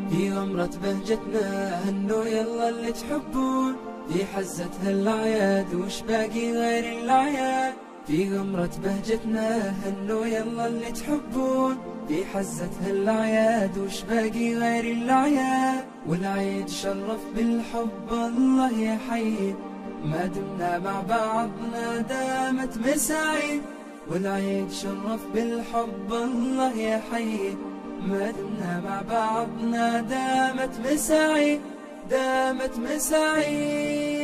في غمرة بهجتنا هنوا يلا اللي تحبون، في حزة هالأعياد وش باقي غير الأعياد. في غمرة بهجتنا هنوا يلا اللي تحبون، في حزة هالأعياد وش باقي غير الأعياد. والعيد شرف بالحب الله يحيي، ما دمنا مع بعضنا دامت مساعي. والعيد شرف بالحب الله يحيي، ما دمنا مع بعضنا دامت مساعي، دامت مساعي.